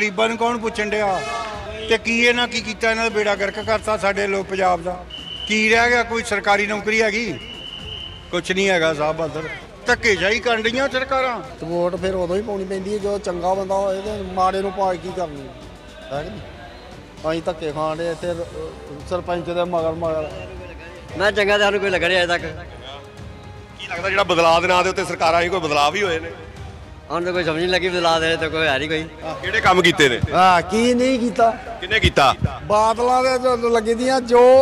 ਗਰੀਬਾਂ ਨੂੰ ਕੌਣ ਪੁੱਛਣ ਡਿਆ ਤੇ ਕੀ ਇਹਨਾਂ ਕੀ ਕੀਤਾ, ਇਹਨਾਂ ਦਾ ਬੇੜਾ ਗਰਕ ਕਰਤਾ ਸਾਡੇ ਲੋਕ ਪੰਜਾਬ ਦਾ। ਕੀ ਰਹਿ ਗਿਆ? ਕੋਈ ਸਰਕਾਰੀ ਨੌਕਰੀ ਹੈਗੀ? ਕੁਛ ਨਹੀਂ ਹੈਗਾ ਸਾਹਿਬ। ਬਹਾਦਰ ਧੱਕੇਸ਼ਾਹੀ ਕਰਨ ਡੀਆਂ ਸਰਕਾਰਾਂ। ਤੇ ਵੋਟ ਫਿਰ ਉਦੋਂ ਹੀ ਪਾਉਣੀ ਪੈਂਦੀ ਹੈ ਜਦੋਂ ਚੰਗਾ ਬੰਦਾ ਹੋਏ ਤੇ ਮਾੜੇ ਨੂੰ ਪਾ ਕੀ ਕਰਨੀ ਹੈ ਕਿ ਨਹੀਂ। ਅਸੀਂ ਧੱਕੇ ਖਾਣ ਦੇ ਇੱਥੇ ਸਰਪੰਚ ਦੇ ਮਗਰ ਮੈਂ ਚੰਗਾ ਤਾਂ ਸਾਨੂੰ ਕੋਈ ਲੱਗ ਰਿਹਾ ਅਜੇ ਤੱਕ। ਕੀ ਲੱਗਦਾ ਜਿਹੜਾ ਬਦਲਾਅ ਦੇ ਨਾਂ ਦੇ ਉੱਤੇ ਸਰਕਾਰਾਂ ਹੀ ਕੋਈ ਬਦਲਾਅ ਵੀ ਹੋਏ ਨੇ? ਹੁਣ ਤਾਂ ਕੋਈ ਸਮਝ ਨਹੀਂ ਲੱਗੀ ਬਦਲਾ ਦੇ ਤਾਂ ਕੋਈ ਹੈ ਨਹੀਂ ਕੋਈ। ਕਿਹੜੇ ਕੰਮ ਕੀਤੇ ਨੇ? ਹਾਂ ਕੀ ਨਹੀਂ ਕੀਤਾ ਕਿਹਨੇ ਕੀਤਾ? ਬਾਦਲਾਂ ਦੇ ਲੱਗੀ ਦੀਆਂ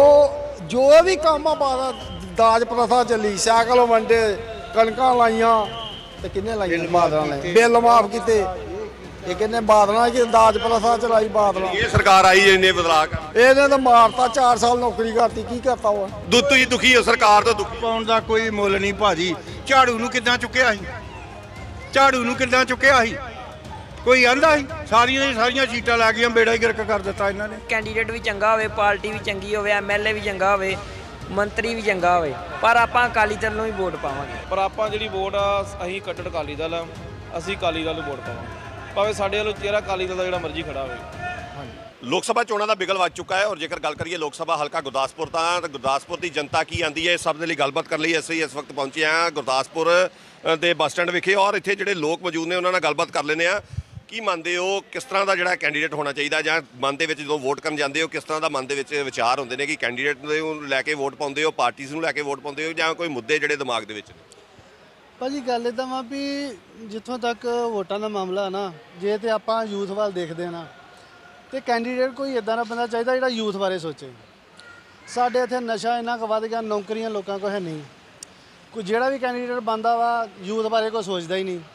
ਜੋ ਵੀ ਕੰਮ ਆ ਦਾਜ ਪ੍ਰਥਾ ਚੱਲੀ, ਸਾਈਕਲ ਵੰਡੇ, ਕਣਕਾਂ ਲਾਈਆਂ ਤੇ ਕਿੰਨੇ ਲਾਈਆਂ? ਬਾਦਲਾਂ ਨੇ ਬਿੱਲ ਮਾਫ ਕੀਤੇ। ਇਹ ਕਿੰਨੇ ਬਾਦਲਾਂ ਕਿ ਦਾਜ ਪ੍ਰਥਾ ਚਲਾਈ ਬਾਦਲਾਂ। ਇਹ ਸਰਕਾਰ ਆਈ ਇੰਨੇ ਬਦਲਾਅ ਕਰ ਇਹਨੇ ਤਾਂ ਮਾਰਤਾ 4 ਸਾਲ ਨੌਕਰੀ ਕਰਤੀ। ਕੀ ਕਰਤਾ ਉਹ? ਤੁਸੀਂ ਦੁਖੀ ਹੋ ਸਰਕਾਰ ਤੋਂ? ਦੁਖੀ ਪਾਉਣ ਦਾ ਕੋਈ ਮੁੱਲ ਨਹੀਂ ਭਾਜੀ। ਝਾੜੂ ਨੂੰ ਕਿੱਦਾਂ ਚੁੱਕਿਆ ਸੀ? ਝਾੜੂ ਨੂੰ ਕਿੱਦਾਂ ਚੁੱਕਿਆ ਸੀ? ਕੋਈ ਆਂਦਾ ਸੀ? ਸਾਰੀਆਂ ਦੀਆਂ ਸਾਰੀਆਂ ਸੀਟਾਂ ਲੈ ਗਈਆਂ, ਬੇੜਾ ਹੀ ਗਰਕ ਕਰ ਦਿੱਤਾ ਇਹਨਾਂ ਨੇ। ਕੈਂਡੀਡੇਟ ਵੀ ਚੰਗਾ ਹੋਵੇ, ਪਾਰਟੀ ਵੀ ਚੰਗੀ ਹੋਵੇ, ਐਮਐਲਏ ਵੀ ਚੰਗਾ ਹੋਵੇ, ਮੰਤਰੀ ਵੀ ਚੰਗਾ ਹੋਵੇ, ਪਰ ਆਪਾਂ ਅਕਾਲੀ ਦਲ ਨੂੰ ਹੀ ਵੋਟ ਪਾਵਾਂਗੇ। ਪਰ ਆਪਾਂ ਜਿਹੜੀ ਵੋਟ ਆ ਅਸੀਂ ਕੱਟੜ ਅਕਾਲੀ ਦਲ ਆ, ਅਸੀਂ ਅਕਾਲੀ ਦਲ ਨੂੰ ਵੋਟ ਪਾਵਾਂਗੇ। ਭਾਵੇਂ ਸਾਡੇ ਵੱਲੋਂ ਚਿਹਰਾ ਅਕਾਲੀ ਦਲ ਦਾ ਜਿਹੜਾ ਮਰਜ਼ੀ ਖੜਾ ਹੋਵੇ। ਲੋਕ ਸਭਾ ਚੋਣਾਂ ਦਾ ਬਿਗਲ ਵੱਜ ਚੁੱਕਾ ਹੈ ਔਰ ਜੇਕਰ ਗੱਲ ਕਰੀਏ ਲੋਕ ਸਭਾ ਹਲਕਾ ਗੁਰਦਾਸਪੁਰ ਤਾਂ ਗੁਰਦਾਸਪੁਰ ਦੀ ਜਨਤਾ ਕੀ ਆਂਦੀ ਹੈ, ਸਭ ਦੇ ਲਈ ਗੱਲਬਾਤ ਕਰਨ ਲਈ ਅਸੀਂ ਇਸ ਵਕਤ ਪਹੁੰਚੇ ਹਾਂ ਗੁਰਦਾਸਪੁਰ ਦੇ ਬੱਸ ਸਟੈਂਡ ਵਿਖੇ ਔਰ ਇੱਥੇ ਜਿਹੜੇ ਲੋਕ ਮੌਜੂਦ ਨੇ ਉਹਨਾਂ ਨਾਲ ਗੱਲਬਾਤ ਕਰ ਲੈਂਦੇ ਆ। ਕੀ ਮੰਨਦੇ ਹੋ ਕਿਸ ਤਰ੍ਹਾਂ ਦਾ ਜਿਹੜਾ ਕੈਂਡੀਡੇਟ ਹੋਣਾ ਚਾਹੀਦਾ, ਜਾਂ ਮਨ ਦੇ ਵਿੱਚ ਜਦੋਂ ਵੋਟ ਕਰਨ ਜਾਂਦੇ ਹੋ ਕਿਸ ਤਰ੍ਹਾਂ ਦਾ ਮਨ ਦੇ ਵਿੱਚ ਵਿਚਾਰ ਹੁੰਦੇ ਨੇ ਕਿ ਕੈਂਡੀਡੇਟ ਨੂੰ ਲੈ ਕੇ ਵੋਟ ਪਾਉਂਦੇ ਹੋ, ਪਾਰਟੀਆਂ ਨੂੰ ਲੈ ਕੇ ਵੋਟ ਪਾਉਂਦੇ ਹੋ, ਜਾਂ ਕੋਈ ਮੁੱਦੇ ਜਿਹੜੇ ਦਿਮਾਗ ਦੇ ਵਿੱਚ ਨੇ? ਭਾਜੀ ਗੱਲ ਇੱਦਾਂ ਵਾ ਵੀ ਜਿੱਥੋਂ ਤੱਕ ਵੋਟਾਂ ਦਾ ਮਾਮਲਾ ਹੈ ਨਾ, ਜੇ ਤੇ ਆਪਾਂ ਯੂਥ ਵੱਲ ਦੇਖਦੇ ਹਾਂ ਨਾ ਤੇ ਕੈਂਡੀਡੇਟ ਕੋਈ ਇਦਾਂ ਦਾ ਬੰਦਾ ਚਾਹੀਦਾ ਜਿਹੜਾ ਯੂਥ ਬਾਰੇ ਸੋਚੇ। ਸਾਡੇ ਇੱਥੇ ਨਸ਼ਾ ਇੰਨਾ ਕੁ ਵੱਧ ਗਿਆ, ਨੌਕਰੀਆਂ ਲੋਕਾਂ ਕੋਲ ਹੈ ਨਹੀਂ। ਕੋਈ ਜਿਹੜਾ ਵੀ ਕੈਂਡੀਡੇਟ ਬਣਦਾ ਵਾ ਯੂਥ ਬਾਰੇ ਕੋਈ ਸੋਚਦਾ ਹੀ ਨਹੀਂ।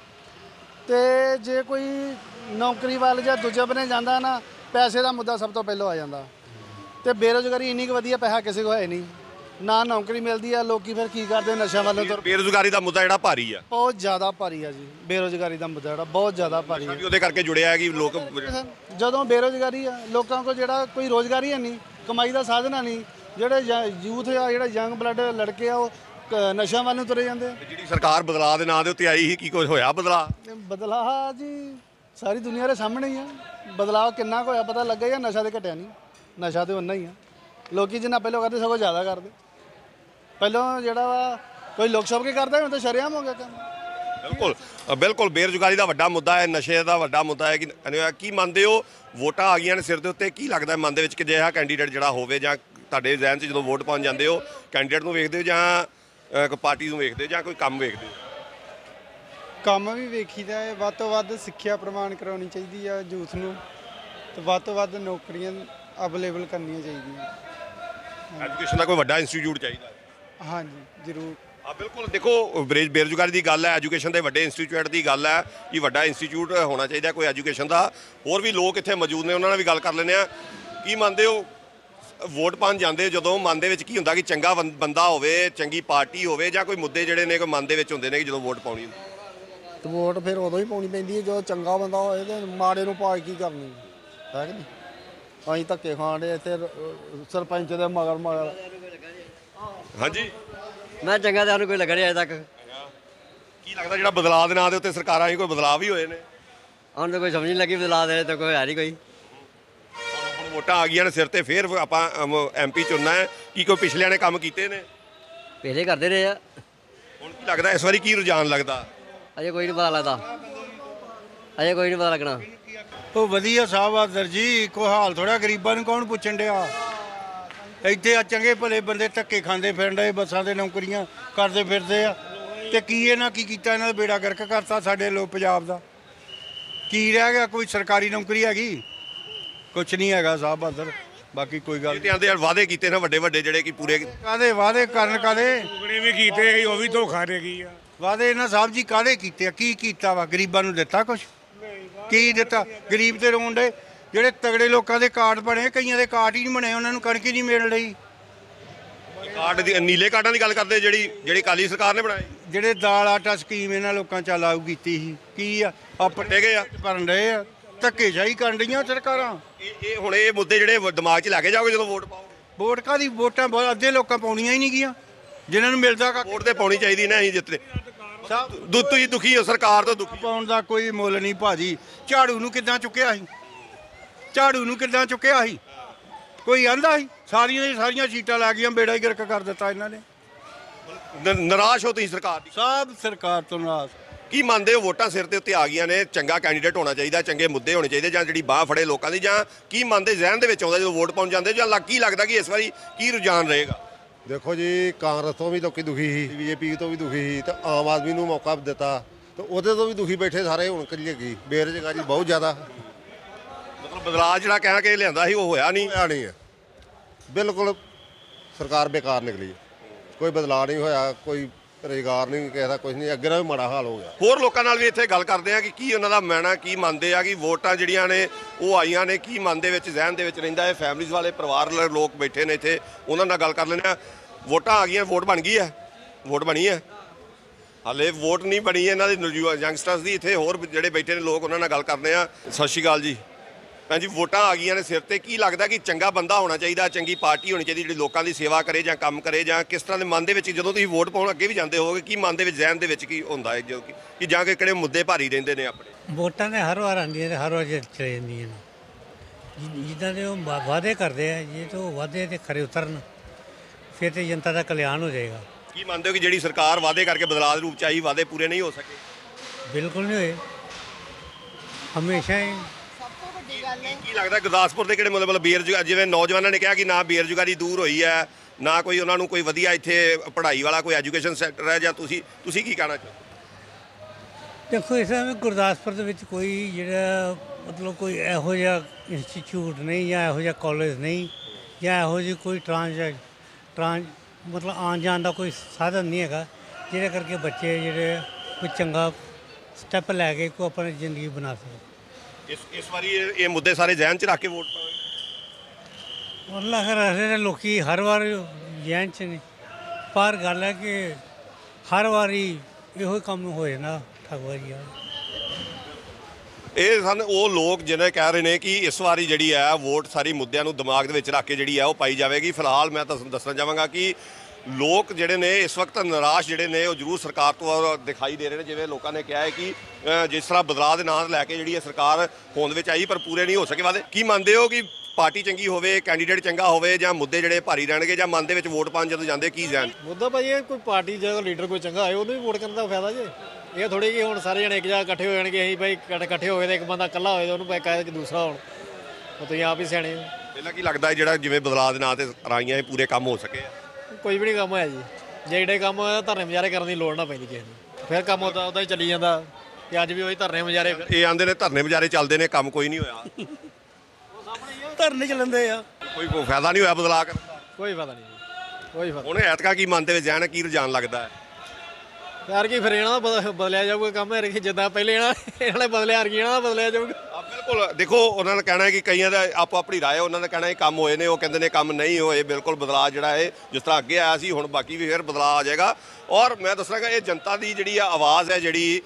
ਤੇ ਜੇ ਕੋਈ ਨੌਕਰੀ ਵੱਲ ਜਾਂ ਦੂਜੇ ਬੰਨੇ ਜਾਂਦਾ ਨਾ, ਪੈਸੇ ਦਾ ਮੁੱਦਾ ਸਭ ਤੋਂ ਪਹਿਲਾਂ ਆ ਜਾਂਦਾ। ਤੇ ਬੇਰੁਜ਼ਗਾਰੀ ਇੰਨੀ ਕੁ ਵਧੀਆ, ਪੈਸਾ ਕਿਸੇ ਕੋਲ ਹੈ ਨਹੀਂ, ਨਾ ਨੌਕਰੀ ਮਿਲਦੀ ਆ। ਲੋਕੀ ਫਿਰ ਕੀ ਕਰਦੇ? ਨਸ਼ਾ ਵੱਲੋਂ ਤੁਰ। ਬੇਰੁਜ਼ਗਾਰੀ ਦਾ ਮੁੱਦਾ ਜਿਹੜਾ ਭਾਰੀ ਆ, ਬਹੁਤ ਜ਼ਿਆਦਾ ਭਾਰੀ ਆ ਜੀ। ਬੇਰੁਜ਼ਗਾਰੀ ਦਾ ਮੁੱਦਾ ਜਿਹੜਾ ਬਹੁਤ ਜ਼ਿਆਦਾ ਭਾਰੀ ਆ। ਉਹਦੇ ਕਰਕੇ ਜੁੜਿਆ ਹੈ ਕਿ ਲੋਕ ਜਦੋਂ ਬੇਰੁਜ਼ਗਾਰੀ ਆ, ਲੋਕਾਂ ਕੋਲ ਜਿਹੜਾ ਕੋਈ ਰੋਜ਼ਗਾਰੀ ਹੈ ਨਹੀਂ, ਕਮਾਈ ਦਾ ਸਾਧਨ ਹੈ ਨਹੀਂ। ਜਿਹੜੇ ਯੂਥ ਆ, ਜਿਹੜਾ ਯੰਗ ਬਲੱਡ ਲੜਕੇ ਆ, ਉਹ ਨਸ਼ਿਆਂ ਵੱਲ ਨੂੰ ਤੁਰੇ ਜਾਂਦੇ। ਜਿਹੜੀ ਸਰਕਾਰ ਬਦਲਾਅ ਦੇ ਨਾਂ ਦੇ ਉੱਤੇ ਆਈ ਸੀ, ਕੀ ਕੁਝ ਹੋਇਆ ਬਦਲਾਅ ਜੀ ਸਾਰੀ ਦੁਨੀਆ ਦੇ ਸਾਹਮਣੇ ਹੀ ਆ। ਬਦਲਾਅ ਕਿੰਨਾ ਕੁ ਹੋਇਆ ਪਤਾ ਲੱਗਾ ਜਾਂ ਨਸ਼ਾ ਤੇ ਘਟਿਆ ਨਹੀਂ? ਨਸ਼ਾ ਤੇ ਉਨਾ ਹੀ ਆ। ਲੋਕੀ ਜਿੰਨਾ ਪਹਿਲਾਂ ਕਰਦੇ ਸਗੋਂ ਜ਼ਿਆਦਾ ਕਰਦੇ। ਪਹਿਲਾਂ ਜਿਹੜਾ ਵਾ ਕੋਈ ਲੋਕ ਸਭ ਕੇ ਕਰਦਾ, ਹੁਣ ਤਾਂ ਸ਼ਰੇਆਮ ਹੋ ਗਿਆ ਕੰਮ। ਬਿਲਕੁਲ ਬਿਲਕੁਲ ਬੇਰੁਜ਼ਗਾਰੀ ਦਾ ਵੱਡਾ ਮੁੱਦਾ ਹੈ, ਨਸ਼ੇ ਦਾ ਵੱਡਾ ਮੁੱਦਾ ਹੈ। ਕੀ ਮੰਨਦੇ ਹੋ ਵੋਟਾਂ ਆ ਗਈਆਂ ਨੇ ਸਿਰ ਦੇ ਉੱਤੇ, ਕੀ ਲੱਗਦਾ ਮਨ ਦੇ ਵਿੱਚ ਕਿ ਜਿਹੜਾ ਕੈਂਡੀਡੇਟ ਜਿਹੜਾ ਹੋਵੇ, ਜਾਂ ਤੁਹਾਡੇ ਜ਼ਿਹਨ 'ਚ ਜਦੋਂ ਵੋਟ ਪਾਉਣ ਜਾਂਦੇ ਹੋ ਕੈਂਡੀਡੇਟ ਨੂੰ ਵੇਖਦੇ ਹੋ ਜਾਂ ਕੋਈ ਪਾਰਟੀ ਨੂੰ ਵੇਖਦੇ ਹੋ ਜਾਂ ਕੋਈ ਕੰਮ ਵੇਖਦੇ ਹੋ? ਕੰਮ ਵੀ ਵੇਖੀਦਾ ਹੈ। ਵੱਧ ਤੋਂ ਵੱਧ ਸਿੱਖਿਆ ਪ੍ਰਵਾਨ ਕਰਾਉਣੀ ਚਾਹੀਦੀ ਆ ਯੂਥ ਨੂੰ, ਤੇ ਵੱਧ ਤੋਂ ਵੱਧ ਨੌਕਰੀਆਂ ਅਵੇਲੇਬਲ ਕਰਨੀਆਂ ਚਾਹੀਦੀਆਂ। ਐਜੂਕੇਸ਼ਨ ਦਾ ਕੋਈ ਵੱਡਾ ਇੰਸਟੀਚਿਊਟ ਚਾਹੀਦਾ? ਹਾਂਜੀ ਜ਼ਰੂਰ। ਬਿਲਕੁਲ ਦੇਖੋ ਬੇਰੁਜ਼ਗਾਰੀ ਦੀ ਗੱਲ ਹੈ, ਐਜੂਕੇਸ਼ਨ ਦੇ ਵੱਡੇ ਇੰਸਟੀਚਿਊਟ ਦੀ ਗੱਲ ਹੈ ਕਿ ਵੱਡਾ ਇੰਸਟੀਚਿਊਟ ਹੋਣਾ ਚਾਹੀਦਾ ਕੋਈ ਐਜੂਕੇਸ਼ਨ ਦਾ। ਹੋਰ ਵੀ ਲੋਕ ਇੱਥੇ ਮੌਜੂਦ ਨੇ, ਉਹਨਾਂ ਨਾਲ ਵੀ ਗੱਲ ਕਰ ਲੈਂਦੇ ਆ। ਕੀ ਮੰਨਦੇ ਹੋ ਵੋਟ ਪਾਉਣ ਜਾਂਦੇ ਜਦੋਂ ਮਨ ਦੇ ਵਿੱਚ ਕੀ ਹੁੰਦਾ ਕਿ ਚੰਗਾ ਬੰਦਾ ਹੋਵੇ, ਚੰਗੀ ਪਾਰਟੀ ਹੋਵੇ, ਜਾਂ ਕੋਈ ਮੁੱਦੇ ਜਿਹੜੇ ਨੇ ਕੋਈ ਮਨ ਦੇ ਵਿੱਚ ਹੁੰਦੇ ਨੇ ਕਿ ਜਦੋਂ ਵੋਟ ਪਾਉਣੀ ਹੁੰਦੀ? ਤੇ ਵੋਟ ਫਿਰ ਉਦੋਂ ਹੀ ਪਾਉਣੀ ਪੈਂਦੀ ਹੈ ਜਦੋਂ ਚੰਗਾ ਬੰਦਾ ਹੋਏ ਤੇ ਮਾੜੇ ਨੂੰ ਪਾ ਕੀ ਕਰਨੀ ਹੈ ਕਿ ਨਹੀਂ। ਅਸੀਂ ਧੱਕੇ ਖਾਣ ਦੇ ਇੱਥੇ ਸਰਪੰਚ ਦੇ ਮਗਰ। ਹਾਂਜੀ ਮੈਂ ਚੰਗਾ ਤਾਂ ਸਾਨੂੰ ਕੋਈ ਲੱਗ ਰਿਹਾ ਅਜੇ ਤੱਕ। ਕੀ ਲੱਗਦਾ ਜਿਹੜਾ ਬਦਲਾਅ ਦੇ ਨਾਂ ਦੇ ਉੱਤੇ ਸਰਕਾਰਾਂ ਹੀ ਕੋਈ ਬਦਲਾਅ ਵੀ ਹੋਏ ਨੇ? ਹੁਣ ਤਾਂ ਕੋਈ ਸਮਝ ਨਹੀਂ ਲੱਗੀ ਬਦਲਾ ਦੇ ਤਾਂ ਕੋਈ ਹੈ ਨਹੀਂ ਕੋਈ। ਹੁਣ ਵੋਟਾਂ ਆ ਗਈਆਂ ਨੇ ਸਿਰ ਤੇ, ਫਿਰ ਆਪਾਂ MP ਚੁਣਨਾ ਹੈ। ਕੀ ਕੋਈ ਪਿਛਲਿਆਂ ਨੇ ਕੰਮ ਕੀਤੇ ਨੇ? ਪਹਿਲੇ ਕਰਦੇ ਰਹੇ ਆ। ਹੁਣ ਕੀ ਲੱਗਦਾ ਇਸ ਵਾਰੀ ਕੀ ਰੁਝਾਨ ਲੱਗਦਾ? ਅਜੇ ਕੋਈ ਨਹੀਂ ਪਤਾ ਲੱਗਦਾ, ਅਜੇ ਕੋਈ ਨਹੀਂ ਪਤਾ ਲੱਗਣਾ। ਉਹ ਵਧੀਆ ਸਾਹਿਬ ਆਦਰ ਜੀ, ਕੋਈ ਹਾਲ ਥੋੜਾ ਗਰੀਬਾਂ ਨੂੰ ਕੌਣ ਪੁੱਛਣ ਡਿਆ। ਇੱਥੇ ਆ ਚੰਗੇ ਭਲੇ ਬੰਦੇ ਧੱਕੇ ਖਾਂਦੇ ਫਿਰਨ ਡਏ, ਬੱਸਾਂ ਤੇ ਨੌਕਰੀਆਂ ਕਰਦੇ ਫਿਰਦੇ ਆ। ਤੇ ਕੀ ਇਹਨਾਂ ਕੀ ਕੀਤਾ? ਇਹਨਾਂ ਦਾ ਬੇੜਾ ਗਰਕ ਕਰਤਾ ਸਾਡੇ ਲੋਕ ਪੰਜਾਬ ਦਾ। ਕੀ ਰਹਿ ਗਿਆ? ਕੋਈ ਸਰਕਾਰੀ ਨੌਕਰੀ ਹੈਗੀ? ਕੁਛ ਨਹੀਂ ਹੈਗਾ ਸਾਹਿਬ ਬਹਾਦਰ। ਬਾਕੀ ਕੋਈ ਗੱਲ ਤੇ ਆਂਦੇ ਵਾਅਦੇ ਕੀਤੇ ਨੇ ਵੱਡੇ ਵੱਡੇ ਜਿਹੜੇ ਕਿ ਪੂਰੇ ਕਾਹਦੇ ਵਾਅਦੇ ਕਰਨ? ਕਾਹਦੇ ਵੀ ਕੀਤੇ ਉਹ ਵੀ ਧੋਖਾ ਦੇ ਗਈ ਆ। ਵਾਅਦੇ ਇਹਨਾਂ ਸਾਹਿਬ ਜੀ ਕਾਹਦੇ ਕੀਤੇ ਆ? ਕੀ ਕੀਤਾ ਵਾ? ਗਰੀਬਾਂ ਨੂੰ ਦਿੱਤਾ ਕੁਛ? ਕੀ ਦਿੱਤਾ? ਗਰੀਬ ਤੇ ਰੋਣ ਡੇ। ਜਿਹੜੇ ਤਗੜੇ ਲੋਕਾਂ ਦੇ ਕਾਰਡ ਬਣੇ, ਕਈਆਂ ਦੇ ਕਾਰਡ ਹੀ ਨਹੀਂ ਬਣੇ, ਉਹਨਾਂ ਨੂੰ ਕਣਕ ਹੀ ਨਹੀਂ ਮਿਲ ਰਹੀ। ਕਾਰਡ ਦੀ ਨੀਲੇ ਕਾਰਡਾਂ ਦੀ ਗੱਲ ਕਰਦੇ ਜਿਹੜੀ ਅਕਾਲੀ ਸਰਕਾਰ ਨੇ ਬਣਾਏ, ਜਿਹੜੇ ਦਾਲ ਆਟਾ ਸਕੀਮ ਇਹਨਾਂ ਲੋਕਾਂ 'ਚ ਲਾਗੂ ਕੀਤੀ ਸੀ, ਕੀ ਆ ਪੱਟੇ ਗਏ ਆ, ਭਰਨ ਰਹੇ ਆ। ਧੱਕੇਸ਼ਾਹੀ ਕਰਨ ਡੀਆਂ ਸਰਕਾਰਾਂ। ਇਹ ਹੁਣ ਇਹ ਮੁੱਦੇ ਜਿਹੜੇ ਦਿਮਾਗ 'ਚ ਲੈ ਕੇ ਜਾਓਗੇ ਜਦੋਂ ਵੋਟ ਪਾਓਗੇ? ਵੋਟ ਕਾਹਦੀ? ਵੋਟਾਂ ਬਹੁਤ ਅੱਧੇ ਲੋਕਾਂ ਪਾਉਣੀਆਂ ਹੀ ਨਹੀਂ ਗੀਆਂ ਜਿਨ੍ਹਾਂ ਨੂੰ ਮਿਲਦਾ। ਵੋਟ ਤੇ ਪਾਉਣੀ ਚਾਹੀਦੀ ਨਾ, ਅਸੀਂ ਜਿੱਤਦੇ ਤੁਸੀਂ ਦੁਖੀ ਹੋ ਸਰਕਾਰ ਤੋਂ? ਦੁਖੀ ਪਾਉਣ ਦਾ ਕੋਈ ਮੁੱਲ ਨਹੀਂ ਭਾਜੀ। ਝਾੜੂ ਨੂੰ ਕਿੱਦਾਂ ਚੁੱਕਿਆ ਸੀ? ਝਾੜੂ ਨੂੰ ਕਿੱਦਾਂ ਚੁੱਕਿਆ ਸੀ? ਕੋਈ ਆਂਦਾ ਸੀ? ਸਾਰੀਆਂ ਦੀਆਂ ਸਾਰੀਆਂ ਸੀਟਾਂ ਲੈ ਗਈਆਂ, ਬੇੜਾ ਹੀ ਗਰਕ ਕਰ ਦਿੱਤਾ ਇਹਨਾਂ ਨੇ। ਨਿਰਾਸ਼ ਹੋ ਤੁਸੀਂ ਸਰਕਾਰ ਦੀ? ਸਭ ਸਰਕਾਰ ਤੋਂ ਨਾਰਾਜ਼। ਕੀ ਮੰਨਦੇ ਹੋ ਵੋਟਾਂ ਸਿਰ ਦੇ ਉੱਤੇ ਆ ਗਈਆਂ ਨੇ, ਚੰਗਾ ਕੈਂਡੀਡੇਟ ਹੋਣਾ ਚਾਹੀਦਾ, ਚੰਗੇ ਮੁੱਦੇ ਹੋਣੇ ਚਾਹੀਦੇ, ਜਾਂ ਜਿਹੜੀ ਬਾਹ ਫੜੇ ਲੋਕਾਂ ਦੀ, ਜਾਂ ਕੀ ਮੰਨਦੇ ਜ਼ਿਹਨ ਦੇ ਵਿੱਚ ਆਉਂਦਾ ਜਦੋਂ ਵੋਟ ਪਾਉਣ ਜਾਂਦੇ, ਜਾਂ ਕੀ ਲੱਗਦਾ ਕਿ ਇਸ ਵਾਰੀ ਕੀ ਰੁਝਾਨ ਰਹੇਗਾ? ਦੇਖੋ ਜੀ, ਕਾਂਗਰਸ ਤੋਂ ਵੀ ਲੋਕੀ ਦੁਖੀ ਸੀ, ਬੀਜੇਪੀ ਤੋਂ ਵੀ ਦੁਖੀ ਸੀ, ਤੇ ਆਮ ਆਦਮੀ ਨੂੰ ਮੌਕਾ ਦਿੱਤਾ ਤੇ ਉਹਦੇ ਤੋਂ ਵੀ ਦੁਖੀ ਬੈਠੇ ਸਾਰੇ। ਹੁਣ ਕਰੀਏ ਕੀ, ਬੇਰੁਜ਼ਗਾਰੀ ਬਹੁਤ ਜ਼ਿਆਦਾ। ਮਤਲਬ ਬਦਲਾਅ ਜਿਹੜਾ ਕਹਿ ਕੇ ਲਿਆਂਦਾ ਸੀ ਉਹ ਹੋਇਆ ਨਹੀਂ? ਹੋਇਆ ਨਹੀਂ ਹੈ, ਬਿਲਕੁਲ ਸਰਕਾਰ ਬੇਕਾਰ ਨਿਕਲੀ। ਕੋਈ ਬਦਲਾਅ ਨਹੀਂ ਹੋਇਆ, ਕੋਈ ਰੁਜ਼ਗਾਰ ਨਹੀਂ ਕਿਸੇ ਦਾ, ਕੁਝ ਨਹੀਂ। ਅੱਗੇ ਨਾਲ ਵੀ ਮਾੜਾ ਹਾਲ ਹੋ ਗਿਆ। ਹੋਰ ਲੋਕਾਂ ਨਾਲ ਵੀ ਇੱਥੇ ਗੱਲ ਕਰਦੇ ਆ ਕਿ ਕੀ ਉਹਨਾਂ ਦਾ ਮੈਣਾ, ਕੀ ਮੰਨਦੇ ਆ ਕਿ ਵੋਟਾਂ ਜਿਹੜੀਆਂ ਨੇ ਉਹ ਆਈਆਂ ਨੇ, ਕੀ ਮਨ ਦੇ ਵਿੱਚ ਜ਼ਿਹਨ ਦੇ ਵਿੱਚ ਰਹਿੰਦਾ ਹੈ। ਫੈਮਿਲੀਜ਼ ਵਾਲੇ ਪਰਿਵਾਰ ਵਾਲੇ ਲੋਕ ਬੈਠੇ ਨੇ ਇੱਥੇ, ਉਹਨਾਂ ਨਾਲ ਗੱਲ ਕਰ ਲੈਂਦੇ ਆ। ਵੋਟਾਂ ਆ ਗਈਆਂ, ਵੋਟ ਬਣ ਗਈ ਹੈ? ਵੋਟ ਬਣੀ ਹੈ? ਹਾਲੇ ਵੋਟ ਨਹੀਂ ਬਣੀ ਇਹਨਾਂ ਦੀ, ਯੰਗਸਟਰਸ ਦੀ। ਇੱਥੇ ਹੋਰ ਜਿਹੜੇ ਬੈਠੇ ਨੇ ਲੋਕ, ਉਹਨਾਂ ਨਾਲ ਗੱਲ ਕਰਦੇ ਆ। ਸਤਿ ਸ਼੍ਰੀ ਅਕਾਲ ਜੀ। ਭੈਣ ਜੀ, ਵੋਟਾਂ ਆ ਗਈਆਂ ਨੇ ਸਿਰ ਤੇ, ਕੀ ਲੱਗਦਾ ਕਿ ਚੰਗਾ ਬੰਦਾ ਹੋਣਾ ਚਾਹੀਦਾ, ਚੰਗੀ ਪਾਰਟੀ ਹੋਣੀ ਚਾਹੀਦੀ ਜਿਹੜੀ ਲੋਕਾਂ ਦੀ ਸੇਵਾ ਕਰੇ ਜਾਂ ਕੰਮ ਕਰੇ, ਜਾਂ ਕਿਸ ਤਰ੍ਹਾਂ ਦੇ ਮਨ ਦੇ ਵਿੱਚ ਜਦੋਂ ਤੁਸੀਂ ਵੋਟ ਪਾਉਣ ਅੱਗੇ ਵੀ ਜਾਂਦੇ ਹੋਵੋਗੇ, ਕੀ ਮਨ ਦੇ ਵਿੱਚ ਜ਼ਿਹਨ ਦੇ ਵਿੱਚ ਕੀ ਹੁੰਦਾ ਹੈ ਜੋ ਕਿ ਜਾਂ ਕਿ ਕਿਹੜੇ ਮੁੱਦੇ ਭਾਰੀ ਰਹਿੰਦੇ ਨੇ ਆਪਣੇ? ਵੋਟਾਂ ਨੇ ਹਰ ਵਾਰ ਆਉਂਦੀਆਂ ਨੇ, ਹਰ ਵਾਰ ਚਲੇ ਜਾਂਦੀਆਂ ਨੇ। ਜਿੱਦਾਂ ਦੇ ਉਹ ਵਾਅਦੇ ਕਰਦੇ ਆ, ਜੇ ਤਾਂ ਉਹ ਵਾਅਦੇ ਤੇ ਖਰੇ ਉਤਰਨ, ਫਿਰ ਤੇ ਜਨਤਾ ਦਾ ਕਲਿਆਣ ਹੋ ਜਾਏਗਾ। ਕੀ ਮੰਨਦੇ ਹੋ ਕਿ ਜਿਹੜੀ ਸਰਕਾਰ ਵਾਅਦੇ ਕਰਕੇ ਬਦਲਾਅ ਦੇ ਰੂਪ 'ਚ ਆਈ, ਵਾਅਦੇ ਪੂਰੇ ਨਹੀਂ ਹੋ ਸਕੇ? ਬਿਲਕੁਲ ਨਹੀਂ ਹੋਏ, ਹਮੇਸ਼ਾ ਹੀ। ਕੀ ਲੱਗਦਾ ਗੁਰਦਾਸਪੁਰ ਦੇ ਕਿਹੜੇ ਮਤਲਬ ਬੇਰੁਜ਼ਗਾਰ, ਜਿਵੇਂ ਨੌਜਵਾਨਾਂ ਨੇ ਕਿਹਾ ਕਿ ਨਾ ਬੇਰੁਜ਼ਗਾਰੀ ਦੂਰ ਹੋਈ ਹੈ, ਨਾ ਕੋਈ ਉਹਨਾਂ ਨੂੰ ਕੋਈ ਵਧੀਆ ਇੱਥੇ ਪੜ੍ਹਾਈ ਵਾਲਾ ਕੋਈ ਐਜੂਕੇਸ਼ਨ ਸੈਕਟਰ ਹੈ, ਜਾਂ ਤੁਸੀਂ ਕੀ ਕਹਿਣਾ ਚਾਹੋ? ਦੇਖੋ, ਇਸ ਤਰ੍ਹਾਂ ਗੁਰਦਾਸਪੁਰ ਦੇ ਵਿੱਚ ਕੋਈ ਜਿਹੜਾ ਮਤਲਬ ਕੋਈ ਇਹੋ ਜਿਹਾ ਇੰਸਟੀਚਿਊਟ ਨਹੀਂ, ਜਾਂ ਇਹੋ ਜਿਹਾ ਕਾਲਜ ਨਹੀਂ, ਜਾਂ ਇਹੋ ਜਿਹੀ ਕੋਈ ਟਰਾਂਸ ਮਤਲਬ ਆਉਣ ਜਾਣ ਦਾ ਕੋਈ ਸਾਧਨ ਨਹੀਂ ਹੈਗਾ, ਜਿਹਦੇ ਕਰਕੇ ਬੱਚੇ ਜਿਹੜੇ ਕੋਈ ਚੰਗਾ ਸਟੈਪ ਲੈ ਕੇ ਕੋਈ ਆਪਣੀ ਜ਼ਿੰਦਗੀ ਬਣਾ ਸਕਣ। ਇਸ ਵਾਰੀ ਇਹ ਮੁੱਦੇ ਸਾਰੇ ਜ਼ਿਹਨ 'ਚ ਰੱਖ ਕੇ ਵੋਟ ਪਾਓ? ਅੱਲਾ ਖੈਰ, ਲੋਕੀ ਹਰ ਵਾਰ ਜ਼ਿਹਨ 'ਚ ਨੇ, ਪਰ ਗੱਲ ਹੈ ਕਿ ਹਰ ਵਾਰੀ ਇਹੋ ਕੰਮ ਹੋਏ ਨਾ, ਠੱਗਵਾਰੀ ਆ। ਇਹ ਸਨ ਉਹ ਲੋਕ ਜਿਹਨੇ ਕਹਿ ਰਹੇ ਨੇ ਕਿ ਇਸ ਵਾਰੀ ਜਿਹੜੀ ਹੈ ਵੋਟ ਸਾਰੀ ਮੁੱਦਿਆਂ ਨੂੰ ਦਿਮਾਗ ਦੇ ਵਿੱਚ ਰੱਖ ਕੇ ਜਿਹੜੀ ਹੈ ਉਹ ਪਾਈ ਜਾਵੇਗੀ। ਫਿਲਹਾਲ ਮੈਂ ਤੁਹਾਨੂੰ ਦੱਸਣਾ ਚਾਹਾਂਗਾ ਕਿ ਲੋਕ ਜਿਹੜੇ ਨੇ ਇਸ ਵਕਤ ਨਿਰਾਸ਼ ਜਿਹੜੇ ਨੇ ਉਹ ਜ਼ਰੂਰ ਸਰਕਾਰ ਤੋਂ ਦਿਖਾਈ ਦੇ ਰਹੇ ਨੇ। ਜਿਵੇਂ ਲੋਕਾਂ ਨੇ ਕਿਹਾ ਹੈ ਕਿ ਜਿਸ ਤਰ੍ਹਾਂ ਬਦਲਾਅ ਦੇ ਨਾਂ ਲੈ ਕੇ ਜਿਹੜੀ ਹੈ ਸਰਕਾਰ ਹੋਂਦ ਵਿੱਚ ਆਈ, ਪਰ ਪੂਰੇ ਨਹੀਂ ਹੋ ਸਕੇ ਵਾਅਦੇ। ਕੀ ਮੰਨਦੇ ਹੋ ਕਿ ਪਾਰਟੀ ਚੰਗੀ ਹੋਵੇ, ਕੈਂਡੀਡੇਟ ਚੰਗਾ ਹੋਵੇ, ਜਾਂ ਮੁੱਦੇ ਜਿਹੜੇ ਭਾਰੀ ਰਹਿਣਗੇ, ਜਾਂ ਮਨ ਦੇ ਵਿੱਚ ਵੋਟ ਪਾਉਣ ਜਦੋਂ ਜਾਂਦੇ ਕੀ ਜਾਣ? ਮੁੱਦਾ ਭਾਈ ਇਹ ਕੋਈ ਪਾਰਟੀ ਜਦੋਂ ਲੀਡਰ ਕੋਈ ਚੰਗਾ ਹੋਏ ਉਹਨੂੰ ਵੀ ਵੋਟ ਕਰਨ ਦਾ ਫਾਇਦਾ ਜੇ। ਇਹ ਥੋੜੀ ਕਿ ਹੁਣ ਸਾਰੇ ਜਣੇ ਇੱਕ ਜਗ੍ਹਾ ਇਕੱਠੇ ਹੋ ਜਾਣਗੇ, ਅਸੀਂ ਭਾਈ ਇਕੱਠੇ ਹੋਏ ਤੇ ਇੱਕ ਬੰਦਾ ਇਕੱਲਾ ਹੋਏ ਤਾਂ ਉਹਨੂੰ ਭਾਈ ਕਹੇ ਕਿ ਦੂਸਰਾ ਹੋਣ। ਉਹ ਤੁਸੀਂ ਆਪ ਹੀ ਸਿਆਣੇ ਹੋ। ਪਹਿਲਾਂ ਕੀ ਲੱਗਦਾ ਹੈ ਜਿਹੜਾ ਜਿਵੇਂ ਬਦਲਾਅ ਦੇ ਨਾਂ ਤੇ ਰਾਈਆਂ ਇਹ ਪੂਰੇ ਕੰਮ ਹੋ ਸਕੇ? ਕੋਈ ਵੀ ਨਹੀਂ ਕੰਮ ਹੋਇਆ ਜੀ। ਜੇ ਜਿਹੜੇ ਕੰਮ ਹੋਇਆ ਧਰਨੇ ਮੁਜ਼ਾਹਰੇ ਕਰਨ ਦੀ ਲੋੜ ਨਾ ਪੈਂਦੀ ਕਿਸੇ ਨੂੰ, ਫਿਰ ਕੰਮ ਉੱਦਾਂ ਹੀ ਚੱਲੀ ਜਾਂਦਾ। ਤੇ ਅੱਜ ਵੀ ਉਹੀ ਧਰਨੇ ਮੁਜ਼ਾਹਰੇ। ਇਹ ਆਂਦੇ ਨੇ ਧਰਨੇ ਮੁਜ਼ਾਹਰੇ ਚੱਲਦੇ ਨੇ, ਕੰਮ ਕੋਈ ਨਹੀਂ ਹੋਇਆ। ਧਰਨੇ ਚੱਲਦੇ ਆ, ਕੋਈ ਫਾਇਦਾ ਨਹੀਂ ਹੋਇਆ ਬਦਲਾਅ ਕਰਨ ਦਾ? ਕੋਈ ਫਾਇਦਾ ਨਹੀਂ, ਕੋਈ ਫਾਇਦਾ। ਹੁਣ ਐਤਕਾ ਕੀ ਮਨ ਦੇ ਵਿੱਚ ਜਾਣ, ਕੀ ਰੁਝਾਨ ਲੱਗਦਾ ਹੈ? ਯਾਰ ਕੀ ਫਿਰ ਇਹਨਾਂ ਦਾ ਬਦਲਿਆ ਜਾਊਗਾ ਕੰਮ, ਜਿੱਦਾਂ ਪਹਿਲੇ ਇਹਨਾਂ ਨੇ ਬਦਲਿਆ ਯਾਰ ਕੀ ਇਹਨਾਂ ਦਾ ਬਦਲਿਆ ਜਾਊਗਾ। ਬਿਲਕੁਲ, ਦੇਖੋ ਉਹਨਾਂ ਨੇ ਕਹਿਣਾ ਹੈ ਕਿ ਕਈਆਂ ਦਾ ਆਪੋ ਆਪਣੀ ਰਾਏ, ਉਹਨਾਂ ਨੇ ਕਹਿਣਾ ਇਹ ਕੰਮ ਹੋਏ ਨੇ, ਉਹ ਕਹਿੰਦੇ ਨੇ ਕੰਮ ਨਹੀਂ ਹੋਏ। ਬਿਲਕੁਲ ਬਦਲਾਅ ਜਿਹੜਾ ਹੈ ਜਿਸ ਤਰ੍ਹਾਂ ਅੱਗੇ ਆਇਆ ਸੀ, ਹੁਣ ਬਾਕੀ ਵੀ ਫਿਰ ਬਦਲਾਅ ਆ ਜਾਏਗਾ। ਔਰ ਮੈਂ ਦੱਸਾਂਗਾ ਇਹ ਜਨਤਾ ਦੀ ਜਿਹੜੀ ਆਵਾਜ਼ ਹੈ, ਜਿਹੜੀ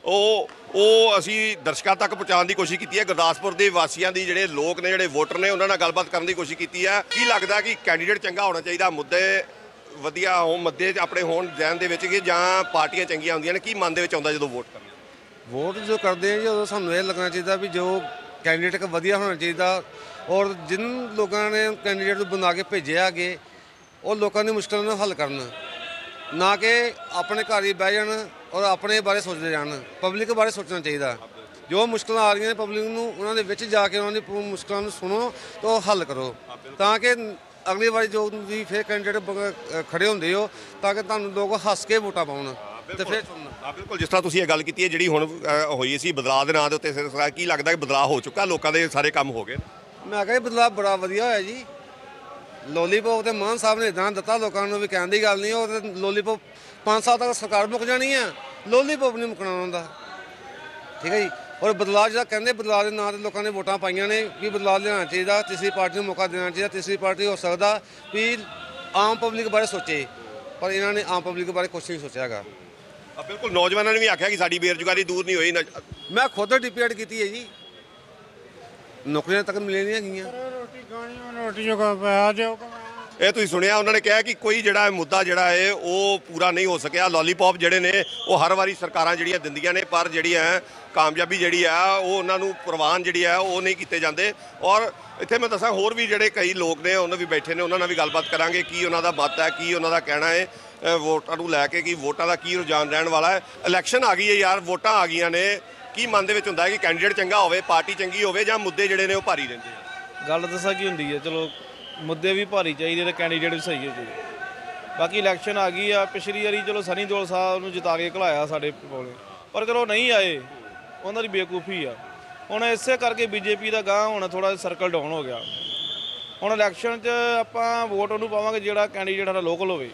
ਉਹ ਅਸੀਂ ਦਰਸ਼ਕਾਂ ਤੱਕ ਪਹੁੰਚਾਉਣ ਦੀ ਕੋਸ਼ਿਸ਼ ਕੀਤੀ ਹੈ। ਗੁਰਦਾਸਪੁਰ ਦੇ ਵਾਸੀਆਂ ਦੀ ਜਿਹੜੇ ਲੋਕ ਨੇ, ਜਿਹੜੇ ਵੋਟਰ ਨੇ, ਉਹਨਾਂ ਨਾਲ ਗੱਲਬਾਤ ਕਰਨ ਦੀ ਕੋਸ਼ਿਸ਼ ਕੀਤੀ ਹੈ। ਕੀ ਲੱਗਦਾ ਕਿ ਕੈਂਡੀਡੇਟ ਚੰਗਾ ਹੋਣਾ ਚਾਹੀਦਾ, ਮੁੱਦੇ ਵਧੀਆ ਹੋਣ, ਮੁੱਦੇ ਆਪਣੇ ਹੋਣ ਜ਼ਿਹਨ ਦੇ ਵਿੱਚ, ਕਿ ਜਾਂ ਪਾਰਟੀਆਂ ਚੰਗੀਆਂ ਹੁੰਦੀਆਂ ਨੇ? ਕੀ ਮਨ ਦੇ ਵਿੱਚ ਆਉਂਦਾ ਜਦੋਂ ਵੋਟ ਕਰਨੀ? ਵੋਟ ਜੋ ਕਰਦੇ ਆ ਜੀ, ਉਦੋਂ ਸਾਨੂੰ ਇਹ ਲੱਗਣਾ ਚਾਹੀਦਾ ਵੀ ਜੋ ਕੈਂਡੀਡੇਟ ਵਧੀਆ ਹੋਣਾ ਚਾਹੀਦਾ, ਔਰ ਜਿਨ ਲੋਕਾਂ ਨੇ ਕੈਂਡੀਡੇਟ ਨੂੰ ਬਣਾ ਕੇ ਭੇਜਿਆ ਅੱਗੇ, ਉਹ ਲੋਕਾਂ ਦੀ ਮੁਸ਼ਕਲਾਂ ਨੂੰ ਹੱਲ ਕਰਨ, ਨਾ ਕਿ ਆਪਣੇ ਘਰ ਹੀ ਬਹਿ ਜਾਣ ਔਰ ਆਪਣੇ ਬਾਰੇ ਸੋਚਦੇ ਜਾਣ। ਪਬਲਿਕ ਬਾਰੇ ਸੋਚਣਾ ਚਾਹੀਦਾ। ਜੋ ਮੁਸ਼ਕਲਾਂ ਆ ਰਹੀਆਂ ਨੇ ਪਬਲਿਕ ਨੂੰ, ਉਹਨਾਂ ਦੇ ਵਿੱਚ ਜਾ ਕੇ ਉਹਨਾਂ ਦੀ ਮੁਸ਼ਕਲਾਂ ਨੂੰ ਸੁਣੋ ਤੇ ਉਹ ਹੱਲ ਕਰੋ, ਤਾਂ ਕਿ ਅਗਲੀ ਵਾਰੀ ਜੋ ਤੁਸੀਂ ਫਿਰ ਕੈਂਡੀਡੇਟ ਖੜੇ ਹੁੰਦੇ ਹੋ, ਤਾਂ ਕਿ ਤੁਹਾਨੂੰ ਲੋਕ ਹੱਸ ਕੇ ਵੋਟਾਂ ਪਾਉਣ ਤੇ ਫਿਰ ਚੁਣਨ। ਬਿਲਕੁਲ, ਜਿਸ ਤਰ੍ਹਾਂ ਤੁਸੀਂ ਇਹ ਗੱਲ ਕੀਤੀ ਹੈ ਜਿਹੜੀ ਹੁਣ ਹੋਈ ਸੀ ਬਦਲਾਅ ਦੇ ਨਾਂ ਦੇ ਉੱਤੇ, ਸਰਕਾਰ, ਕੀ ਲੱਗਦਾ ਕਿ ਬਦਲਾਅ ਹੋ ਚੁੱਕਾ, ਲੋਕਾਂ ਦੇ ਸਾਰੇ ਕੰਮ ਹੋ ਗਏ? ਮੈਂ ਕਿਹਾ ਬਦਲਾਅ ਬੜਾ ਵਧੀਆ ਹੋਇਆ ਜੀ। ਲੋਲੀਪੋਪ ਤੇ ਮਾਨ ਸਾਹਿਬ ਨੇ ਇਦਾਂ ਦਿੱਤਾ ਲੋਕਾਂ ਨੂੰ ਵੀ ਕਹਿਣ ਦੀ ਗੱਲ ਨਹੀਂ। ਉਹ ਤੇ ਲੋਲੀਪੋਪ 5 ਸਾਲ ਤੱਕ ਸਰਕਾਰ ਮੁੱਕ ਜਾਣੀ ਆ, ਲੋਲੀਪੋਪ ਨਹੀਂ ਮੁੱਕਣਾ ਉਹਨਾਂ ਦਾ। ਠੀਕ ਹੈ ਜੀ। ਔਰ ਬਦਲਾਅ ਜਿਹੜਾ ਕਹਿੰਦੇ ਬਦਲਾਅ ਦੇ ਨਾਂ 'ਤੇ ਲੋਕਾਂ ਨੇ ਵੋਟਾਂ ਪਾਈਆਂ ਨੇ ਵੀ ਬਦਲਾਅ ਲਿਆਉਣਾ ਚਾਹੀਦਾ, ਤੀਸਰੀ ਪਾਰਟੀ ਨੂੰ ਮੌਕਾ ਦੇਣਾ ਚਾਹੀਦਾ। ਤੀਸਰੀ ਪਾਰਟੀ ਹੋ ਸਕਦਾ ਵੀ ਆਮ ਪਬਲਿਕ ਬਾਰੇ ਸੋਚੇ, ਪਰ ਇਹਨਾਂ ਨੇ ਆਮ ਪਬਲਿਕ ਬਾਰੇ ਕੁਛ ਨਹੀਂ ਸੋਚਿਆ ਹੈਗਾ। ਬਿਲਕੁਲ, ਨੌਜਵਾਨਾਂ ਨੇ ਵੀ ਆਖਿਆ ਕਿ ਸਾਡੀ ਬੇਰੁਜ਼ਗਾਰੀ ਦੂਰ ਨਹੀਂ ਹੋਈ। ਮੈਂ ਖੁਦ ਡਿਪੀਟ ਕੀਤੀ ਹੈ ਜੀ, ਨੌਕਰੀਆਂ ਤੱਕ ਮਿਲੇ ਨਹੀਂ ਹੈਗੀਆਂ। ਰੋਟੀ ਖਾਣੀ, ਰੋਟੀ ਜੋ ਪੈਸਾ ਦਿਓ, ਇਹ ਤੁਸੀਂ ਸੁਣਿਆ ਉਹਨਾਂ ਨੇ ਕਿਹਾ ਕਿ ਕੋਈ ਜਿਹੜਾ ਮੁੱਦਾ ਜਿਹੜਾ ਹੈ ਉਹ ਪੂਰਾ ਨਹੀਂ ਹੋ ਸਕਿਆ। ਲੋਲੀਪੌਪ ਜਿਹੜੇ ਨੇ ਉਹ ਹਰ ਵਾਰੀ ਸਰਕਾਰਾਂ ਜਿਹੜੀਆਂ ਦਿੰਦੀਆਂ ਨੇ, ਪਰ ਜਿਹੜੀ ਹੈ ਕਾਮਯਾਬੀ ਜਿਹੜੀ ਆ ਉਹ ਉਹਨਾਂ ਨੂੰ ਪ੍ਰਵਾਨ ਜਿਹੜੀ ਆ ਉਹ ਨਹੀਂ ਕੀਤੇ ਜਾਂਦੇ। ਔਰ ਇੱਥੇ ਮੈਂ ਦੱਸਾਂ ਹੋਰ ਵੀ ਜਿਹੜੇ ਕਈ ਲੋਕ ਨੇ ਉਹਨਾਂ ਵੀ ਬੈਠੇ ਨੇ, ਉਹਨਾਂ ਨਾਲ ਵੀ ਗੱਲਬਾਤ ਕਰਾਂਗੇ ਕੀ ਉਹਨਾਂ ਦਾ ਮਤ ਹੈ, ਕੀ ਉਹਨਾਂ ਦਾ ਕਹਿਣਾ ਹੈ ਵੋਟਾਂ ਨੂੰ ਲੈ ਕੇ, ਕਿ ਵੋਟਾਂ ਦਾ ਕੀ ਰੁਝਾਨ ਰਹਿਣ ਵਾਲਾ ਹੈ। ਇਲੈਕਸ਼ਨ ਆ ਗਈ ਹੈ ਯਾਰ, ਵੋਟਾਂ ਆ ਗਈਆਂ ਨੇ, ਕੀ ਮਨ ਦੇ ਵਿੱਚ ਹੁੰਦਾ ਹੈ ਕਿ ਕੈਂਡੀਡੇਟ ਚੰਗਾ ਹੋਵੇ, ਪਾਰਟੀ ਚੰਗੀ ਹੋਵੇ, ਜਾਂ ਮੁੱਦੇ ਜਿਹੜੇ ਨੇ ਉਹ ਭਾਰੀ ਰਹਿੰਦੇ ਆ? ਗੱਲ ਦੱਸਾਂ ਕੀ ਹੁੰਦੀ ਹੈ, ਚਲੋ ਮੁੱਦੇ ਵੀ ਭਾਰੀ ਚਾਹੀਦੇ ਤੇ ਕੈਂਡੀਡੇਟ ਵੀ ਸਹੀ ਹੋ ਚਾਹੀਦੇ। ਬਾਕੀ ਇਲੈਕਸ਼ਨ ਆ ਗਈ ਆ, ਪਿਛਲੀ ਵਾਰੀ ਚਲੋ ਸਨੀ ਦਿਓਲ ਸਾਹਿਬ ਨੂੰ ਜਿਤਾ ਕੇ ਘਲਾਇਆ ਸਾਡੇ ਕੋਲੇ, ਪਰ ਚਲੋ ਨਹੀਂ ਆਏ, ਉਹਨਾਂ ਦੀ ਬੇਵਕੂਫੀ ਆ। ਹੁਣ ਇਸੇ ਕਰਕੇ ਬੀਜੇਪੀ ਦਾ ਗਾਂਹ ਹੁਣ ਥੋੜਾ ਸਰਕਲ ਡਾਊਨ ਹੋ ਗਿਆ। ਹੁਣ ਇਲੈਕਸ਼ਨ 'ਚ ਆਪਾਂ ਵੋਟ ਉਹਨੂੰ ਪਾਵਾਂਗੇ ਜਿਹੜਾ ਕੈਂਡੀਡੇਟ ਸਾਡਾ ਲੋਕਲ ਹੋਵੇ।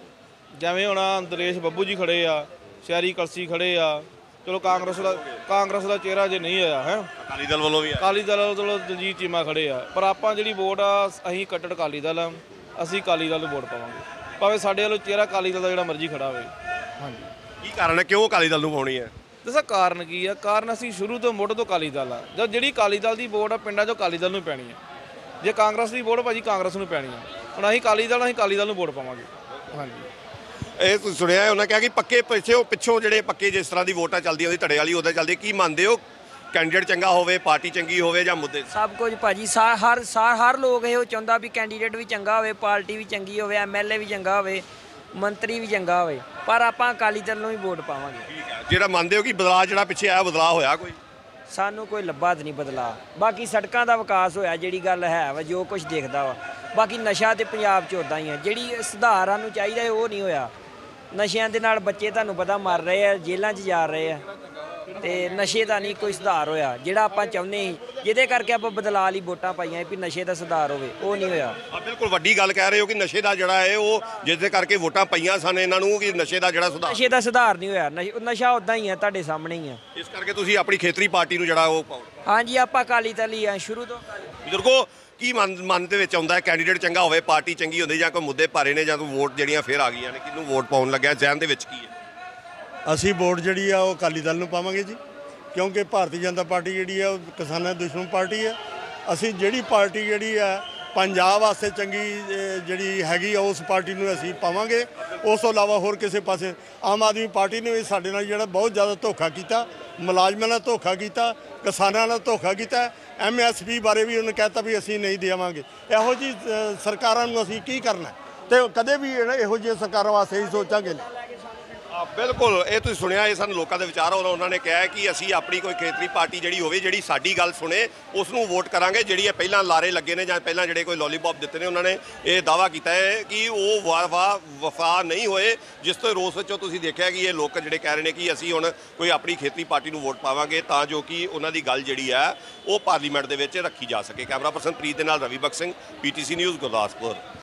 ਜਿਵੇਂ ਹੁਣ ਦਰੇਸ਼ ਬੱਬੂ ਜੀ ਖੜੇ ਆ, ਸ਼ਹਿਰੀ ਕਲਸੀ ਖੜੇ ਆ, ਚਲੋ ਕਾਂਗਰਸ ਦਾ ਚਿਹਰਾ ਜੇ ਨਹੀਂ ਆਇਆ ਹੈ, ਅਕਾਲੀ ਦਲ ਵੱਲੋਂ ਵੀ ਅਕਾਲੀ ਦਲ ਵੱਲੋਂ ਦਲਜੀਤ ਚੀਮਾ ਖੜੇ ਆ, ਪਰ ਆਪਾਂ ਜਿਹੜੀ ਵੋਟ ਆ ਅਸੀਂ ਕੱਟੜ ਅਕਾਲੀ ਦਲ ਆ, ਅਸੀਂ ਅਕਾਲੀ ਦਲ ਨੂੰ ਵੋਟ ਪਾਵਾਂਗੇ, ਭਾਵੇਂ ਸਾਡੇ ਵੱਲੋਂ ਚਿਹਰਾ ਅਕਾਲੀ ਦਲ ਦਾ ਜਿਹੜਾ ਮਰਜ਼ੀ ਖੜਾ ਹੋਵੇ। ਹਾਂਜੀ, ਕੀ ਕਾਰਨ ਹੈ, ਕਿਉਂ ਅਕਾਲੀ ਦਲ ਨੂੰ ਪਾਉਣੀ ਹੈ? ਦੱਸਾਂ ਕਾਰਨ ਕੀ ਆ? ਕਾਰਨ ਅਸੀਂ ਸ਼ੁਰੂ ਤੋਂ ਮੁੱਢ ਤੋਂ ਅਕਾਲੀ ਦਲ ਆ। ਜਦ ਜਿਹੜੀ ਅਕਾਲੀ ਦਲ ਦੀ ਵੋਟ ਆ ਪਿੰਡਾਂ 'ਚੋਂ ਅਕਾਲੀ ਦਲ ਨੂੰ ਪੈਣੀ ਆ, ਜੇ ਕਾਂਗਰਸ ਦੀ ਵੋਟ ਭਾਜੀ ਕਾਂਗਰਸ ਨੂੰ ਪੈਣੀ ਆ। ਹੁਣ ਅਸੀਂ ਅਕਾਲੀ ਦਲ ਨੂੰ ਵੋਟ ਪਾਵਾਂਗੇ। ਹਾਂਜੀ, ਇਹ ਤੁਸੀਂ ਸੁਣਿਆ ਉਹਨਾਂ ਕਿਹਾ ਕਿ ਪੱਕੇ ਪਿੱਛੋਂ ਜਿਹੜੇ ਪੱਕੇ ਜਿਸ ਤਰ੍ਹਾਂ ਦੀ ਵੋਟਾਂ ਚੱਲਦੀਆਂ ਉਹਦੀ ਧੜੇ ਵਾਲੀ ਉਹਦਾ ਚੱਲਦੀ। ਕੀ ਮੰਨਦੇ ਹੋ, ਕੈਂਡੀਡੇਟ ਚੰਗਾ ਹੋਵੇ, ਪਾਰਟੀ ਚੰਗੀ ਹੋਵੇ, ਜਾਂ ਮੁੱਦੇ? ਸਭ ਕੁਝ ਭਾਜੀ ਹਰ ਲੋਕ ਇਹੋ ਚਾਹੁੰਦਾ ਵੀ ਕੈਂਡੀਡੇਟ ਵੀ ਚੰਗਾ ਹੋਵੇ, ਪਾਰਟੀ ਵੀ ਚੰਗੀ ਹੋਵੇ, ਐਮਐਲਏ ਵੀ ਚੰਗਾ ਹੋਵੇ, ਮੰਤਰੀ ਵੀ ਚੰਗਾ ਹੋਵੇ, ਪਰ ਆਪਾਂ ਅਕਾਲੀ ਦਲ ਨੂੰ ਹੀ ਵੋਟ ਪਾਵਾਂਗੇ। ਜਿਹੜਾ ਮੰਨਦੇ ਹੋ ਕਿ ਬਦਲਾਅ ਜਿਹੜਾ ਪਿੱਛੇ ਆਇਆ ਬਦਲਾਅ ਹੋਇਆ ਕੋਈ? ਸਾਨੂੰ ਕੋਈ ਲੱਭਾ ਤਾਂ ਨਹੀਂ ਬਦਲਾਅ। ਬਾਕੀ ਸੜਕਾਂ ਦਾ ਵਿਕਾਸ ਹੋਇਆ, ਜਿਹੜੀ ਗੱਲ ਹੈ ਵਾ, ਜੋ ਕੁਝ ਦੇਖਦਾ ਵਾ। ਬਾਕੀ ਨਸ਼ਾ ਤੇ ਪੰਜਾਬ 'ਚ ਉੱਦਾਂ ਹੀ ਆ, ਜਿਹੜੀ ਸੁਧਾਰ ਨੂੰ ਚਾਹੀਦਾ ਉਹ ਨਹੀਂ ਹੋਇਆ। ਨਸ਼ਿਆਂ ਦੇ ਨਾਲ ਬੱਚੇ ਤੁਹਾਨੂੰ ਪਤਾ ਮਰ ਰਹੇ ਆ, ਜੇਲ੍ਹਾਂ 'ਚ ਜਾ ਰਹੇ ਆ, ਤੇ ਨਸ਼ੇ ਦਾ ਨਹੀਂ ਕੋਈ ਸੁਧਾਰ ਹੋਇਆ ਜਿਹੜਾ ਆਪਾਂ ਚਾਹੁੰਦੇ ਸੀ, ਜਿਹਦੇ ਕਰਕੇ ਆਪਾਂ ਬਦਲਾਅ ਲਈ ਵੋਟਾਂ ਪਾਈਆਂ ਵੀ ਨਸ਼ੇ ਦਾ ਸੁਧਾਰ ਹੋਵੇ, ਉਹ ਨਹੀਂ ਹੋਇਆ। ਬਿਲਕੁਲ ਵੱਡੀ ਗੱਲ ਕਹਿ ਰਹੇ ਹੋ ਕਿ ਨਸ਼ੇ ਦਾ ਜਿਹੜਾ ਹੈ ਉਹ ਜਿਹਦੇ ਕਰਕੇ ਵੋਟਾਂ ਪਈਆਂ ਸਨ ਇਹਨਾਂ ਨੂੰ, ਕਿ ਨਸ਼ੇ ਦਾ ਜਿਹੜਾ ਸੁਧਾਰ ਨਹੀਂ ਹੋਇਆ। ਨਸ਼ਾ ਉੱਦਾਂ ਹੀ ਆ, ਤੁਹਾਡੇ ਸਾਹਮਣੇ ਹੀ ਆ। ਇਸ ਕਰਕੇ ਤੁਸੀਂ ਆਪਣੀ ਖੇਤਰੀ ਪਾਰਟੀ ਨੂੰ ਜਿਹੜਾ ਉਹ ਪਾਓ। ਹਾਂਜੀ, ਆਪਾਂ ਅਕਾਲੀ ਦਲ ਹੀ ਆ ਸ਼ੁਰੂ ਤੋਂ। ਬਜ਼ੁਰਗੋ, ਕੀ ਮਨ ਦੇ ਵਿੱਚ ਆਉਂਦਾ ਹੈ, ਕੈਂਡੀਡੇਟ ਚੰਗਾ ਹੋਵੇ, ਪਾਰਟੀ ਚੰਗੀ ਹੁੰਦੀ, ਜਾਂ ਕੋਈ ਮੁੱਦੇ ਭਾਰੇ ਨੇ, ਜਾਂ ਕੋਈ ਵੋਟ ਜਿਹੜੀਆਂ ਫਿਰ ਆ ਗਈਆਂ ਨੇ, ਕਿਹਨੂੰ ਵੋਟ ਪਾਉਣ ਲੱਗਿਆ, ਜ਼ਹਿਨ ਦੇ ਵਿੱਚ ਕੀ ਹੈ? ਅਸੀਂ ਵੋਟ ਜਿਹੜੀ ਆ ਉਹ ਅਕਾਲੀ ਦਲ ਨੂੰ ਪਾਵਾਂਗੇ ਜੀ, ਕਿਉਂਕਿ ਭਾਰਤੀ ਜਨਤਾ ਪਾਰਟੀ ਜਿਹੜੀ ਆ ਉਹ ਕਿਸਾਨਾਂ ਦੀ ਦੁਸ਼ਮਣ ਪਾਰਟੀ ਹੈ। ਅਸੀਂ ਜਿਹੜੀ ਪਾਰਟੀ ਜਿਹੜੀ ਆ ਪੰਜਾਬ ਵਾਸਤੇ ਚੰਗੀ ਜਿਹੜੀ ਹੈਗੀ ਆ ਉਸ ਪਾਰਟੀ ਨੂੰ ਅਸੀਂ ਪਾਵਾਂਗੇ। ਉਸ ਤੋਂ ਇਲਾਵਾ ਹੋਰ ਕਿਸੇ ਪਾਸੇ ਆਮ ਆਦਮੀ ਪਾਰਟੀ ਨੇ ਵੀ ਸਾਡੇ ਨਾਲ ਜਿਹੜਾ ਬਹੁਤ ਜ਼ਿਆਦਾ ਧੋਖਾ ਕੀਤਾ, ਮੁਲਾਜ਼ਮਾਂ ਨਾਲ ਧੋਖਾ ਕੀਤਾ, ਕਿਸਾਨਾਂ ਨਾਲ ਧੋਖਾ ਕੀਤਾ। MSP ਬਾਰੇ ਵੀ ਉਹਨੇ ਕਹਿਤਾ ਵੀ ਅਸੀਂ ਨਹੀਂ ਦੇਵਾਂਗੇ। ਇਹੋ ਜਿਹੀ ਸਰਕਾਰਾਂ ਨੂੰ ਅਸੀਂ ਕੀ ਕਰਨਾ, ਤੇ ਕਦੇ ਵੀ ਇਹੋ ਜਿਹੀ ਸਰਕਾਰਾਂ ਵਾਸਤੇ ਹੀ ਸੋਚਾਂਗੇ। ਬਿਲਕੁਲ, ਇਹ ਤੁਸੀਂ ਸੁਣਿਆ, ਇਹ ਸਾਨੂੰ ਲੋਕਾਂ ਦੇ ਵਿਚਾਰ ਉਹਨਾਂ ਨੇ ਕਿਹਾ ਕਿ ਅਸੀਂ ਆਪਣੀ ਕੋਈ ਖੇਤਰੀ ਪਾਰਟੀ ਜਿਹੜੀ ਹੋਵੇ, ਜਿਹੜੀ ਸਾਡੀ ਗੱਲ ਸੁਣੇ, ਉਸ ਨੂੰ ਵੋਟ ਕਰਾਂਗੇ। ਜਿਹੜੀ ਪਹਿਲਾਂ ਲਾਰੇ ਲੱਗੇ ਨੇ ਜਾਂ ਪਹਿਲਾਂ ਜਿਹੜੇ ਕੋਈ ਲੋਲੀਪੌਪ ਦਿੱਤੇ ਨੇ, ਉਹਨਾਂ ਨੇ ਇਹ ਦਾਅਵਾ ਕੀਤਾ ਹੈ ਕਿ ਉਹ ਵਫਾ ਨਹੀਂ ਹੋਏ, ਜਿਸ ਤੋਂ ਰੋਸ ਵਿੱਚੋਂ ਤੁਸੀਂ ਦੇਖਿਆ ਕਿ ਇਹ ਲੋਕ ਜਿਹੜੇ ਕਹਿ ਰਹੇ ਨੇ ਕਿ ਅਸੀਂ ਹੁਣ ਕੋਈ ਆਪਣੀ ਖੇਤਰੀ ਪਾਰਟੀ ਨੂੰ ਵੋਟ ਪਾਵਾਂਗੇ ਤਾਂ ਜੋ ਕਿ ਉਹਨਾਂ ਦੀ ਗੱਲ ਜਿਹੜੀ ਹੈ ਉਹ ਪਾਰਲੀਮੈਂਟ ਦੇ ਵਿੱਚ ਰੱਖੀ ਜਾ ਸਕੇ। ਕੈਮਰਾ ਪਰਸਨ ਪ੍ਰੀਤ ਦੇ ਨਾਲ ਰਵੀ ਬਖਸ਼ ਸਿੰਘ, PTC ਨਿਊਜ਼ ਗੁਰਦਾਸਪੁਰ।